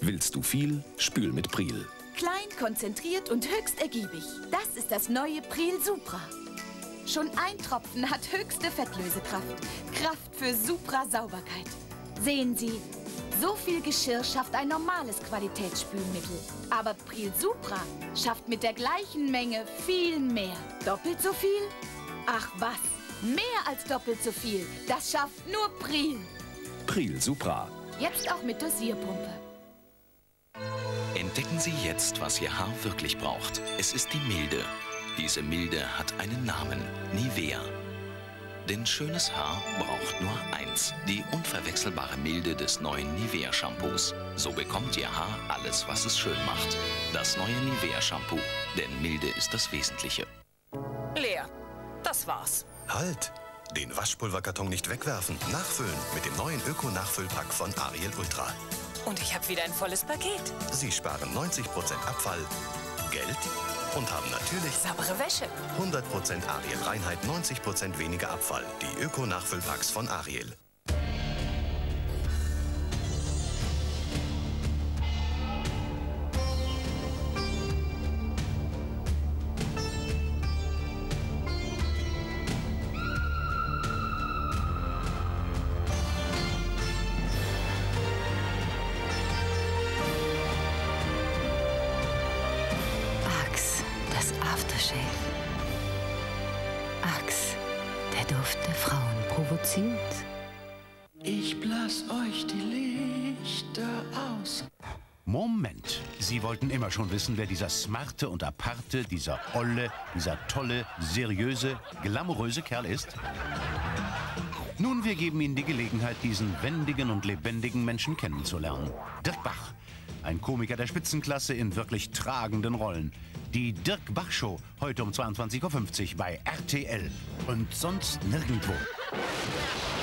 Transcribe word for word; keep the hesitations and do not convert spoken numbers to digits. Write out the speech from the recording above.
Willst du viel? Spül mit Pril. Klein, konzentriert und höchst ergiebig. Das ist das neue Pril Supra. Schon ein Tropfen hat höchste Fettlösekraft. Kraft für Supra-Sauberkeit. Sehen Sie, so viel Geschirr schafft ein normales Qualitätsspülmittel. Aber Pril Supra schafft mit der gleichen Menge viel mehr. Doppelt so viel? Ach was, mehr als doppelt so viel. Das schafft nur Pril. Pril Supra. Jetzt auch mit Dosierpumpe. Entdecken Sie jetzt, was Ihr Haar wirklich braucht. Es ist die Milde. Diese Milde hat einen Namen, Nivea. Denn schönes Haar braucht nur eins, die unverwechselbare Milde des neuen Nivea-Shampoos. So bekommt Ihr Haar alles, was es schön macht. Das neue Nivea-Shampoo, denn Milde ist das Wesentliche. Leer. Das war's. Halt! Den Waschpulverkarton nicht wegwerfen. Nachfüllen mit dem neuen Öko-Nachfüllpack von Ariel Ultra. Und ich habe wieder ein volles Paket. Sie sparen neunzig Prozent Abfall, Geld und haben natürlich Saubere Wäsche. hundert Prozent Ariel Reinheit, neunzig Prozent weniger Abfall. Die Öko-Nachfüllpacks von Ariel. Aftershave. Axe, der Duft der Frauen provoziert. Ich blass euch die Lichter aus. Moment, Sie wollten immer schon wissen, wer dieser smarte und aparte, dieser olle, dieser tolle, seriöse, glamouröse Kerl ist? Nun, wir geben Ihnen die Gelegenheit, diesen wendigen und lebendigen Menschen kennenzulernen. Dirk Bach, ein Komiker der Spitzenklasse in wirklich tragenden Rollen. Die Dirk Bach Show, heute um zweiundzwanzig Uhr fünfzig bei R T L und sonst nirgendwo.